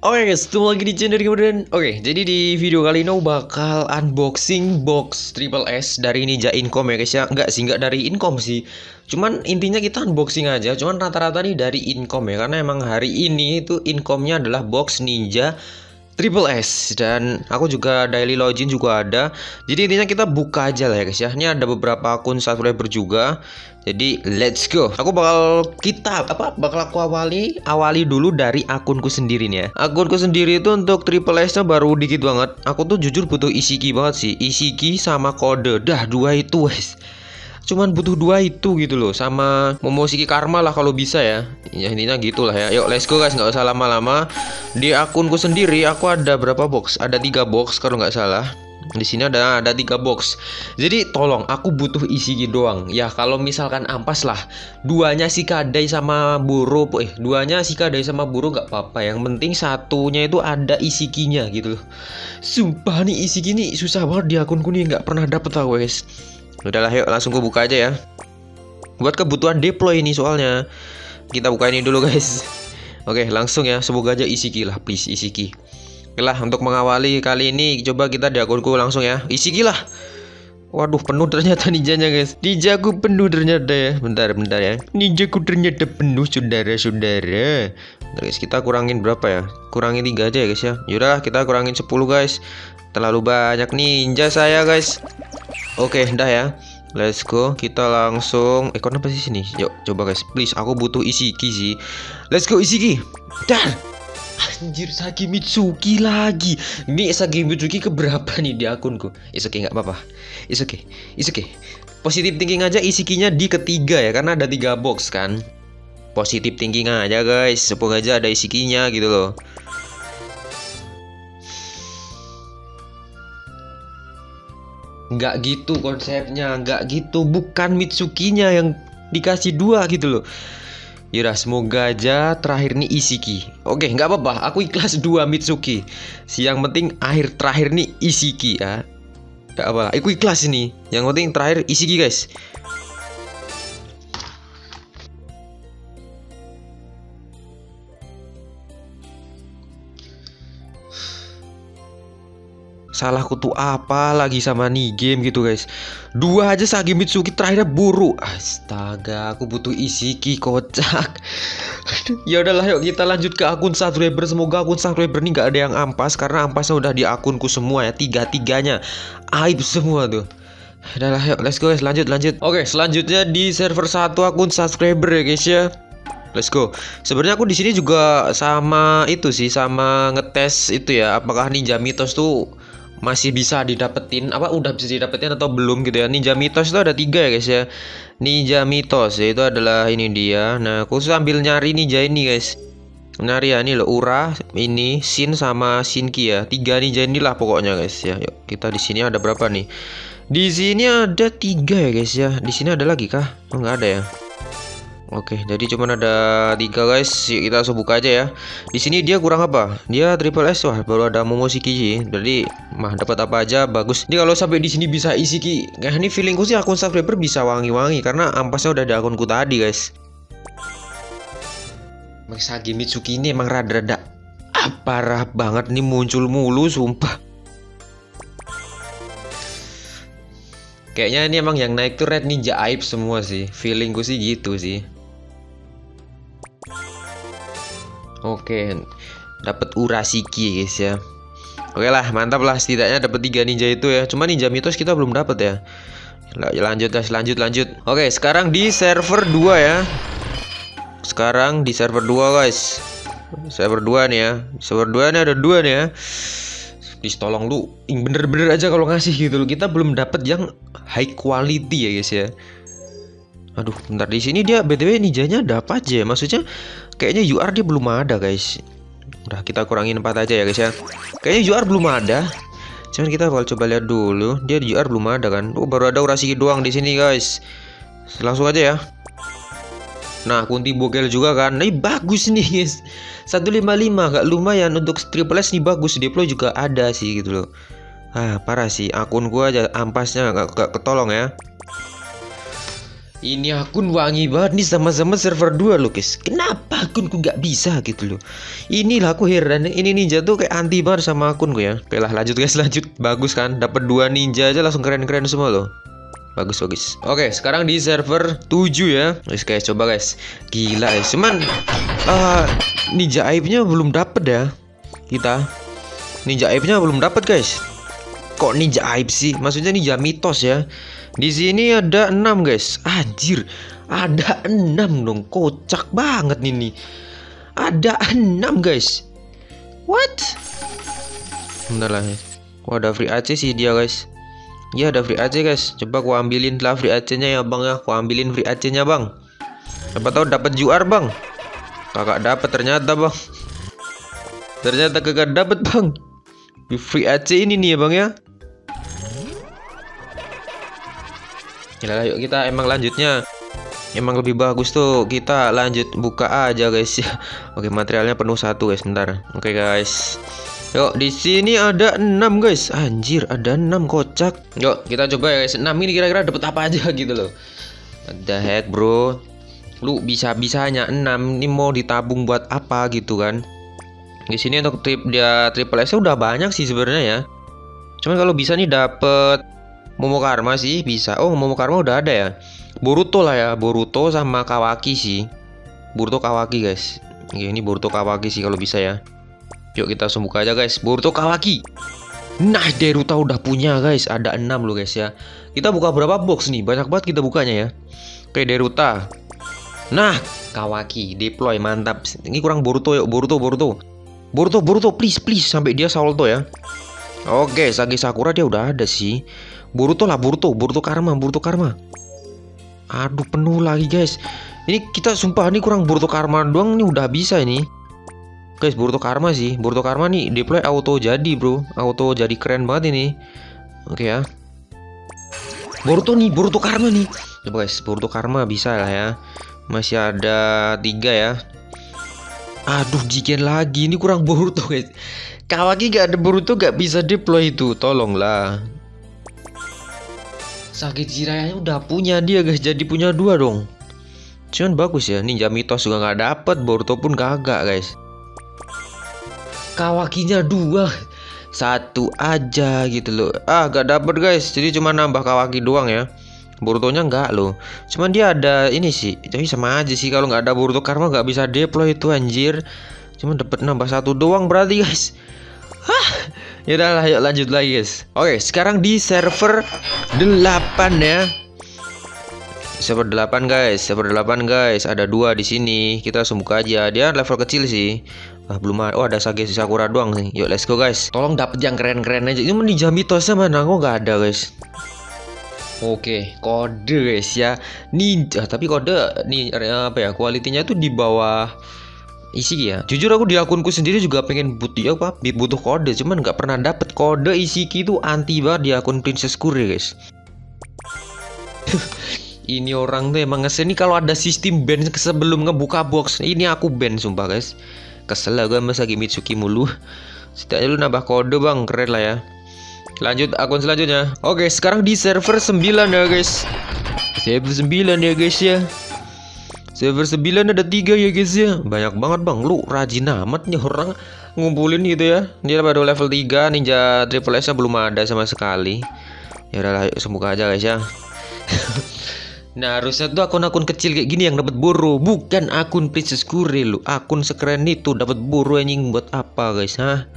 Oke guys, ketemu lagi di channel kemudian. Oke, jadi di video kali ini aku bakal unboxing box Triple S dari Ninja Income ya guys ya. Enggak sih, enggak dari Income sih. Cuman intinya kita unboxing aja. Cuman rata-rata nih dari Income ya, karena emang hari ini itu Income-nya adalah box Ninja Triple S, dan aku juga daily login juga ada. Jadi intinya kita buka aja lah ya guys ya. Ini ada beberapa akun subscriber juga. Jadi let's go. Aku bakal aku awali dulu dari akunku sendiri nih ya. Akunku sendiri itu untuk Triple S nya baru dikit banget. Aku tuh jujur butuh isi key banget sih. Isi key sama kode. Dah dua itu guys. Cuman butuh dua itu gitu loh, sama Momoshiki Karma lah kalau bisa ya. Ya intinya gitulah ya. Yuk let's go guys, nggak usah lama-lama. Di akunku sendiri aku ada berapa box? Ada 3 box kalau nggak salah. Di sini ada 3 box. Jadi tolong, aku butuh isi doang. Ya kalau misalkan ampas lah, duanya si Kadai sama Buro, duanya si Kadai sama Buro nggak apa-apa. Yang penting satunya itu ada isi key-nya gitu loh. Sumpah nih isi key nih susah banget di akunku nih, nggak pernah dapet tau guys. Udahlah yuk langsung gue buka aja ya. Buat kebutuhan deploy ini soalnya. Kita buka ini dulu guys. Oke langsung ya, semoga aja isi key lah, please isi key. Oke lah, untuk mengawali kali ini coba kita di akunku langsung ya. Isi key lah. Waduh penuh ternyata ninjanya guys. Ninjaku penuh ternyata ya. Bentar ya. Ninjaku ternyata penuh saudara-saudara. Bentar guys, kita kurangin berapa ya? Kurangin 3 aja ya guys ya. Yaudah kita kurangin 10 guys. Terlalu banyak ninja saya guys. Oke, dah ya. Let's go. Kita langsung kenapa sih sini? Yuk, coba guys. Please, aku butuh isi key sih. Let's go isi key. Dar. Anjir, Sagi Mitsuki lagi. Ini Sagi Mitsuki keberapa nih di akunku? It's okay, nggak apa-apa. It's okay. Positive thinking aja isi key-nya di ketiga ya, karena ada 3 box kan. Positive thinking aja guys. Semoga aja ada isi key-nya gitu loh. Nggak gitu konsepnya, nggak gitu, bukan Mitsuki-nya yang dikasih 2 gitu loh. Yaudah, semoga aja terakhir nih isi key. Oke, nggak apa-apa, aku ikhlas 2 Mitsuki. Yang penting terakhir nih isi key ya. Nggak apa, aku ikhlas ini. Yang penting terakhir isi key guys. Salahku tuh apa lagi sama nih game gitu guys. 2 aja Sagi Mitsuki, terakhirnya Buru. Astaga, aku butuh isi key kocak. Ya udahlah, yuk kita lanjut ke akun subscriber. Semoga akun subscriber ini nggak ada yang ampas, karena ampasnya udah di akunku semua ya. 3-3-nya aib semua tuh. Udahlah, yuk let's go guys, lanjut. Oke, selanjutnya di server 1 akun subscriber ya guys ya. Let's go. Sebenarnya aku di sini juga sama itu sih, sama ngetes itu ya, apakah Ninja Mitos tuh masih bisa didapetin, udah bisa didapetin atau belum gitu ya. Ninja Mitos itu ada 3 ya guys ya. Ninja Mitos ya, itu adalah ini dia. Nah aku sambil nyari ninja ini guys. Nyari ya, ini loh Ura, ini Shin sama Shinki ya. 3 ninja inilah pokoknya guys ya. Yuk kita di sini ada berapa nih? Di sini ada 3 ya guys ya. Di sini ada lagi kah? Oh nggak ada ya. Oke, jadi cuman ada 3 guys. Yuk, kita langsung buka aja ya. Di sini dia kurang apa? Dia Triple S, wah baru ada Momoshiki sih. Jadi dapat apa aja bagus. Ini kalau sampai di sini bisa isi ki. Nah, ini feelingku sih akun subscriber bisa wangi-wangi karena ampasnya udah di akunku tadi guys. Sagi Mitsuki ini emang rada-rada parah banget nih, muncul mulu sumpah. Kayaknya ini emang yang naik tuh Red Ninja Aib semua sih. Feelingku sih gitu sih. Oke, dapat Urashiki guys ya. Oke lah, mantap lah, setidaknya dapat 3 ninja itu ya. Cuma Ninja Mitos kita belum dapat ya. Lanjut. Oke, sekarang di server 2 ya. Sekarang di server 2 guys. Server 2 nih ya. Server 2 nih ada 2 nih ya. Please tolong lu bener-bener aja kalau ngasih gitu loh. Kita belum dapat yang high quality ya guys ya. Aduh, bentar, di sini dia BTW ninjanya ada apa aja ya? Maksudnya kayaknya UR dia belum ada guys. Udah kita kurangin 4 aja ya guys ya. Kayaknya UR belum ada. Cuman kita bakal coba lihat dulu. Dia di UR belum ada kan. Baru ada Urashiki doang di sini guys. Langsung aja ya. Nah, Kunti Bogel juga kan. Ini bagus nih guys. 155 gak lumayan untuk Triple S nih, bagus. Deploy juga ada sih gitu loh. Parah sih, akun gua aja ampasnya gak ketolong ya. Ini akun wangi banget nih, sama-sama server 2 loh guys. Kenapa akunku nggak bisa gitu loh. Inilah aku heran. Ini ninja tuh kayak anti banget sama akunku ya. Oke lah, lanjut guys, lanjut. Bagus kan, dapat 2 ninja aja langsung keren-keren semua loh. Bagus bagus. Oke, sekarang di server 7 ya. Guys, coba guys. Gila guys. Cuman ninja aibnya belum dapet ya. Kita ninja aibnya belum dapet guys. Kok ninja aib sih? Maksudnya ninja mitos ya. Di sini ada 6 guys. Anjir, ada 6 dong. Kocak banget ini. Ada 6 guys. What? Bentar lah ya. Kok ada free AC sih dia guys. Ya ada free AC guys. Coba aku ambilin lah free AC-nya ya bang ya. Aku ambilin free AC-nya bang. Siapa tahu dapat juar bang. Kakak dapat ternyata bang. Ternyata kakak dapat bang. Free AC ini nih ya bang ya. Yalah, yuk kita emang lanjutnya. Emang lebih bagus tuh kita lanjut buka aja guys ya. Oke, materialnya penuh 1 guys, bentar. Oke guys. Yuk, di sini ada 6 guys. Anjir, ada 6 kocak. Yuk, kita coba ya guys. 6 ini kira-kira dapat apa aja gitu loh. What the heck, bro? Lu bisa-bisanya 6 ini mau ditabung buat apa gitu kan? Di sini untuk triple S udah banyak sih sebenarnya ya. Cuman kalau bisa nih dapet Momo Karma sih bisa. Oh, Momo Karma udah ada ya. Boruto lah ya, Boruto sama Kawaki sih. Boruto Kawaki guys. Oke, ini Boruto Kawaki sih kalau bisa ya. Yuk kita buka aja guys, Boruto Kawaki. Nah, Deruta udah punya guys, ada 6 loh guys ya. Kita buka berapa box nih? Banyak banget kita bukanya ya. Oke, Deruta. Nah, Kawaki deploy mantap. Ini kurang Boruto yuk, Boruto please sampai dia salto ya. Oke, Sage Sakura dia udah ada sih. Boruto Karma. Aduh, penuh lagi guys. Ini kita sumpah nih kurang Boruto Karma doang nih udah bisa ini. Guys, Boruto Karma sih. Boruto Karma nih deploy auto jadi, bro. Auto jadi keren banget ini. Oke ya. Boruto Karma nih. Coba guys, Boruto Karma bisa lah ya. Masih ada 3 ya. Aduh, Jigen lagi. Ini kurang Boruto guys. Kawaki gak ada Boruto gak bisa deploy itu. Tolonglah. Sage Jiraiya udah punya dia guys. Jadi punya 2 dong. Cuman bagus ya. Ninja Mitos juga gak dapet. Boruto pun kagak guys. Kawakinya 2. 1 aja gitu loh. Gak dapet guys. Jadi cuma nambah Kawaki doang ya. Borutonya enggak loh. Cuman dia ada ini sih. Tapi sama aja sih. Kalau nggak ada Boruto Karma nggak bisa deploy itu anjir. Cuman dapat nambah 1 doang berarti guys. Yaudah lah, yuk lanjut lagi guys. Oke, sekarang di server 8 ya. Server 8 guys. Ada 2 di sini. Kita langsung buka aja. Dia level kecil sih. Belum ada. Oh, ada Sage Sakura doang nih. Yuk let's go guys. Tolong dapat yang keren-keren aja. Ini ninja mitosnya mana? Kok nggak ada guys. Oke, kode guys ya. Ninja, tapi kode nih apa ya? Kualitinya tuh di bawah Isiki ya. Jujur aku di akunku sendiri juga pengen butuh kode, cuman nggak pernah dapet kode. Isiki itu anti banget di akun Princess Kure guys. Ini orang tuh emang ngeselin nih kalau ada sistem ban sebelum ngebuka box. Ini aku ban sumpah guys. Kesel lah gue masa Mitsuki mulu. Setidaknya lu nambah kode bang, keren lah ya. Lanjut akun selanjutnya. Oke, sekarang di server 9 ya guys. Server 9 ya guys ya. Server 9 ada 3 ya guys ya. Banyak banget bang. Lu rajin amat nih orang ngumpulin gitu ya. Dia baru level 3. Ninja Triple S nya belum ada sama sekali. Ya udahlah, yuk semoga aja guys ya. Nah, harusnya tuh akun-akun kecil kayak gini yang dapat boro, bukan akun Princess Kure lu. Akun sekeren itu dapat boro anjing buat apa guys, ha?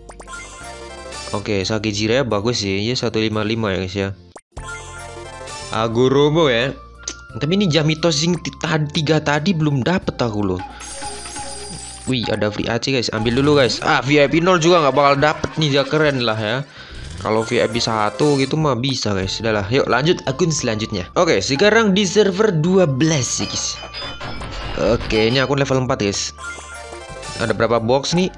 Oke, Sage Jiraiya bagus sih. Ya 155 ya guys ya. Agoromo ya. Tapi ini Jamitos sing 3 tadi belum dapet aku loh. Wih, ada free AC guys. Ambil dulu guys. VIP 0 juga nggak bakal dapet nih, dia keren lah ya. Kalau VIP 1 gitu mah bisa guys. Udahlah, yuk lanjut akun selanjutnya. Oke, sekarang di server 12 sih guys. Oke, ini akun level 4 guys. Ada berapa box nih?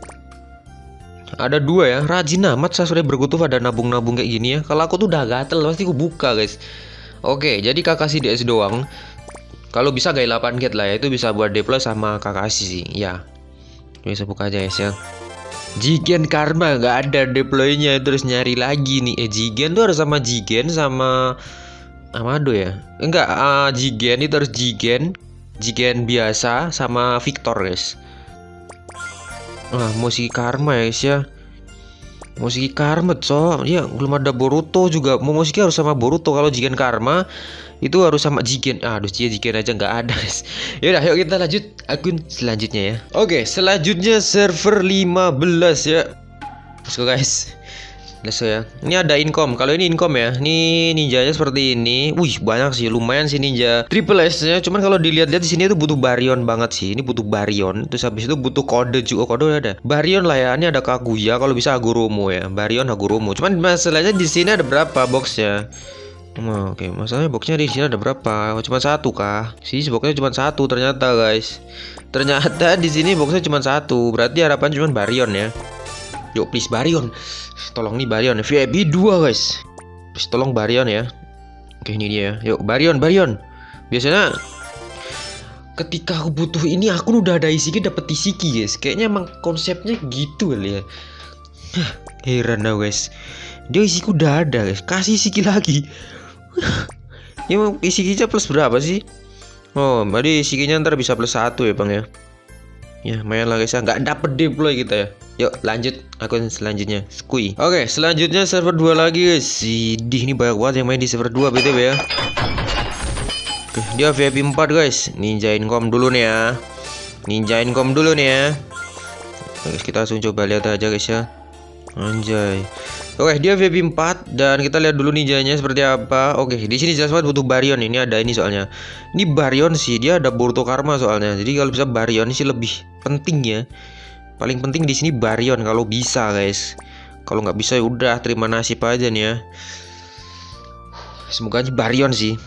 Ada 2 ya. Rajin amat saya sudah berkutu pada nabung-nabung kayak gini ya. Kalau aku tuh udah gatel pasti aku buka guys. Oke, jadi Kakashi DS doang. Kalau bisa gaya 8 get lah ya. Itu bisa buat deploy sama Kakashi sih. Ya, bisa buka aja guys ya. Jigen Karma nggak ada deploynya, terus nyari lagi nih. Jigen tuh harus sama Jigen sama Amado ya? Enggak, Jigen itu harus Jigen. Jigen biasa sama Victor guys. Musiki Karma ya guys ya. Musiki Karma dia belum ada Boruto juga. Musiki harus sama Boruto. Kalau Jigen Karma itu harus sama Jigen. Aduh, Jigen aja nggak ada guys. Yaudah, yuk kita lanjut akun selanjutnya ya. Oke, selanjutnya server 15 ya. Let's go guys. Let's go ya. Ini ada income. Kalau ini income ya. Ini ninjanya seperti ini. Wih, banyak sih. Lumayan sih ninja triple S-nya. Cuman kalau dilihat-lihat di sini itu butuh Baryon banget sih. Ini butuh Baryon. Terus habis itu butuh kode juga. Kode ada. Baryon lah ya. Ini ada Kaguya. Kalau bisa Hagoromo ya. Baryon Hagoromo. Cuman masalahnya di sini ada berapa boxnya? Oke, masalahnya boxnya di sini ada berapa? Cuma satu kah? Sih, boxnya cuma satu ternyata guys. Ternyata di sini boxnya cuma satu. Berarti harapan cuma Baryon ya. Yuk please Baryon. Tolong nih Baryon. VIP 2 guys. Please tolong Baryon ya. Oke, ini dia. Yuk Baryon. Biasanya ketika aku butuh ini akun udah ada Isiki dapet Isiki guys. Kayaknya emang konsepnya gitu kali ya. Heran dah guys. Dia Isiki udah ada guys. Kasih Isiki lagi. Emang Isikinya plus berapa sih? Oh, berarti Isikinya ntar bisa plus 1 ya bang ya. Ya lumayan lah guys ya. Nggak dapet deploy kita ya. Yuk lanjut akun selanjutnya. Skui. Oke, selanjutnya server 2 lagi guys. Sidih, ini banyak banget yang main di server 2 BTW ya. Oke, dia VIP 4 guys. Ninja income dulu nih ya. Oke, kita langsung coba lihat aja guys ya. Anjay. Oke, dia VIP 4 dan kita lihat dulu ninjanya seperti apa. Oke, di sini jelas banget butuh Baryon. Ini ada ini soalnya. Ini Baryon sih, dia ada Boruto Karma soalnya. Jadi kalau bisa Baryon sih lebih penting ya. Paling penting di sini Baryon kalau bisa guys. Kalau nggak bisa ya udah terima nasib aja nih ya. Semoga aja Baryon sih.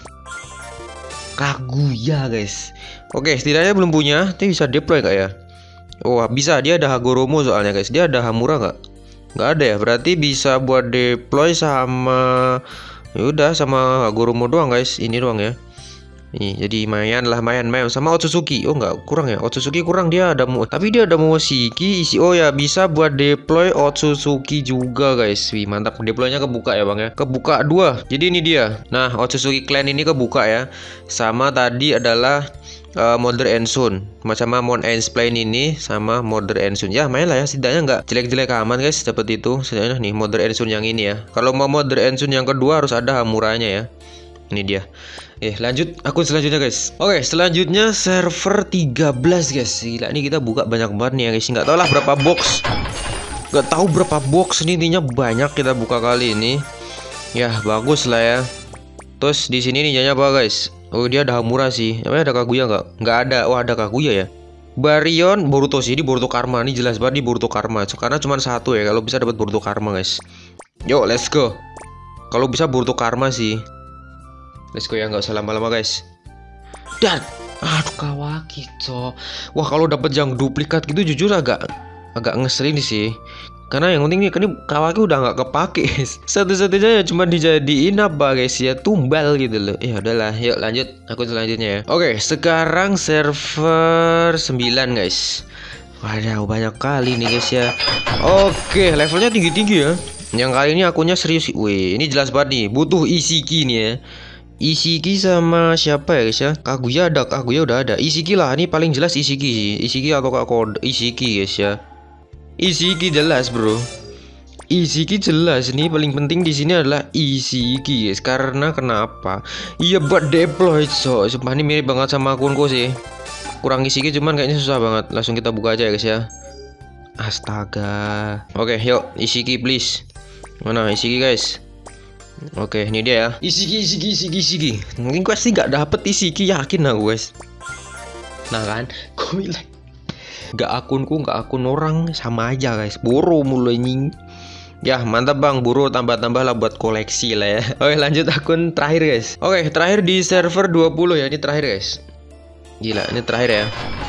Kaguya guys. Oke, setidaknya belum punya. Tapi bisa deploy nggak ya? Oh bisa, dia ada Hagoromo soalnya guys. Dia ada Hamura nggak? Nggak ada ya. Berarti bisa buat deploy sama. Yaudah sama Hagoromo doang guys. Ini doang ya. Nih, jadi mayan sama Otsutsuki. Oh enggak, kurang ya. Otsutsuki kurang, dia ada tapi dia ada Momoshiki isi. Oh ya, bisa buat deploy Otsutsuki juga guys. Wih, mantap. Deploynya kebuka ya, Bang ya. Kebuka 2. Jadi ini dia. Nah, Otsutsuki clan ini kebuka ya. Sama tadi adalah Mother Ensun. Sama Mon Explain ini sama Mother Ensun. Ya, main lah ya. Setidaknya nggak jelek-jelek aman guys. Seperti itu. Setidaknya nih Mother Ensun yang ini ya. Kalau mau Mother Ensun yang kedua harus ada Hamuranya ya. Ini dia. Lanjut akun selanjutnya guys. Oke, selanjutnya server 13 guys. Gila, ini kita buka banyak banget nih ya guys. Nggak tahu lah berapa box. Nggak tahu berapa box ini, intinya banyak kita buka kali ini. Ya, bagus lah ya. Terus di sini ninjanya apa guys? Oh, dia ada Hamura sih. Namanya ada Kaguya nggak? Nggak ada. Oh, ada Kaguya ya. Baryon, Boruto sih. Ini Boruto Karma. Ini jelas banget di Boruto Karma. Karena cuma satu ya. Kalau bisa dapat Boruto Karma guys. Yo, let's go. Kalau bisa Boruto Karma sih. Let's go ya, nggak usah lama-lama guys. Dan aduh Kawaki co. Wah, kalau dapat yang duplikat gitu jujur agak ngeselin sih. Karena yang penting nih Kawaki udah nggak kepake. Satu-satunya ya cuma dijadiin apa guys ya, tumbal gitu loh. Ya udahlah, yuk lanjut akun selanjutnya ya. Oke, sekarang server 9 guys. Waduh, banyak kali nih guys ya. Oke, levelnya tinggi-tinggi ya. Yang kali ini akunnya serius sih. Wih, ini jelas banget nih, butuh Isiki nih ya. Isiki sama siapa ya guys ya? Kaguya ada, Kaguya udah ada. Isiki lah, ini paling jelas Isiki sih. Isiki atau kode Isiki guys ya. Isiki jelas bro. Isiki jelas nih, paling penting di sini adalah Isiki guys. Karena kenapa? Iya buat deploy so. Sumpah ini mirip banget sama akunku sih. Kurang Isiki cuman kayaknya susah banget. Langsung kita buka aja ya guys ya. Astaga. Oke, yuk Isiki please. Mana Isiki guys? Oke, ini dia ya. Isiki. Mungkin gue sih nggak dapet Isiki, yakin aku guys. Nah kan, gue bilang nggak akunku, nggak akun orang, sama aja guys. Buru mulai nying. Ya mantap bang, buru tambah-tambah lah buat koleksi lah ya. Oke, lanjut akun terakhir guys. Oke, terakhir di server 20 ya, ini terakhir guys. Gila, ini terakhir ya.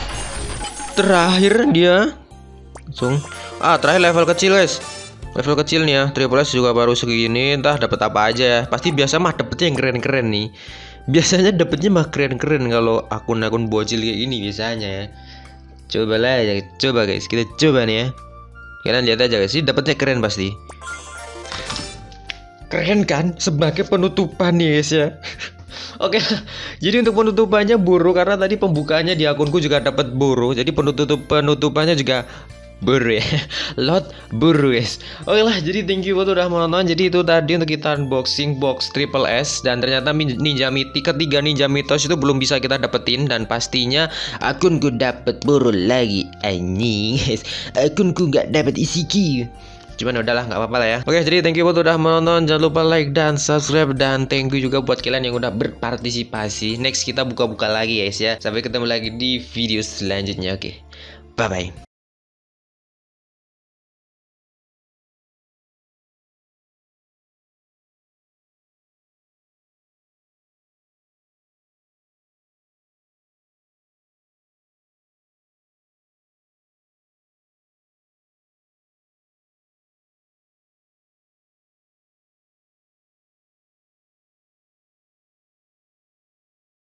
Terakhir dia langsung. Terakhir level kecil guys. Level kecil nih ya, Triple S juga baru segini, entah dapat apa aja ya. Pasti biasa mah dapetnya yang keren-keren nih. Biasanya dapetnya mah keren-keren kalau akun-akun bocil kayak ini biasanya ya. Cobalah ya, coba guys, kita coba nih ya. Kalian lihat aja guys, ini dapetnya keren pasti. Keren kan? Sebagai penutupan nih guys ya. Oke, jadi untuk penutupannya buru karena tadi pembukaannya di akunku juga dapat buru. Jadi penutupannya juga buru ya. Lot buru guys. Oke lah, jadi thank you buat udah menonton. Jadi itu tadi untuk kita unboxing box Triple S, dan ternyata Ninja Mythic ketiga Ninja Mythos itu belum bisa kita dapetin, dan pastinya akunku dapat buru lagi anjing guys. Akunku nggak dapat isi key. Cuman udahlah, nggak apa-apa lah ya. Oke, jadi thank you buat udah menonton. Jangan lupa like dan subscribe, dan thank you juga buat kalian yang udah berpartisipasi. Next kita buka-buka lagi guys ya. Sampai ketemu lagi di video selanjutnya. Oke, bye bye.